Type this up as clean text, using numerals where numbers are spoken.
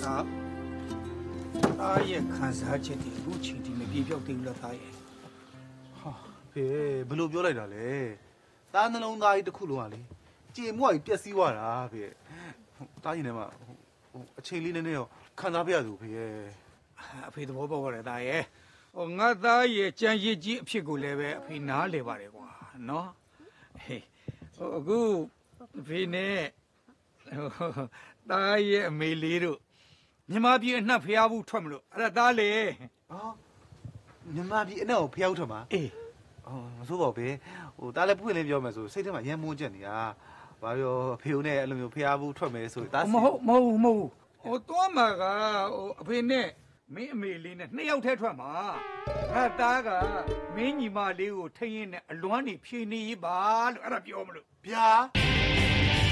စားသားရဲ့ခံစားချက်တွေအခုချိန်ထိမပြေပြောက်သေးဘူးလားသားရဲ့ဟာဖေဘယ်လိုပြောလိုက်တာလဲသားနှလုံးသားကြီးတစ်ခုလုံးကလေကြေမွားကြီးပျက်စီးသွားတာဖေသားရင်ထဲမှာအချိန်လေးနည်းနည်းရောခံစားပြရသူဖေအဖေသဘောပေါက်ရတယ်သားရဲ့ငါသားရဲ့ကြံရည်ကြီးအဖြစ်ကိုလည်းပဲအဖေနားလေပါတယ်ကွာနော်ဟေးအခုအဖေနဲ့သားရဲ့အမေလေးတို့မြန်မာပြည်အနှံ့ဖျားဘူးထွက်မလို့အဲ့ဒါသားလေမြန်မာပြည်အနှံ့ကိုဖျားဦးထွက်မှာအေးမစိုးပါဘူးဖေသားလည်းပွင့်လင်းပြောမယ်ဆိုစိတ်ထဲမှာရမ်းမွန်းချက်နေတာဘာပြောအဖေနဲ့အဲ့လိုမျိုးဖျားဘူးထွက်မယ်ဆိုသားမဟုတ်သွားမှာကအဖေနဲ့မင်းအမေလေးနဲ့နှစ်ယောက်တည်းထွက်မှာငါသားကမင်းညီမလေးကိုထိရင်နဲ့အလွမ်းနေဖြေနေပါလို့အဲ့ဒါပြောမလို့ဗျာ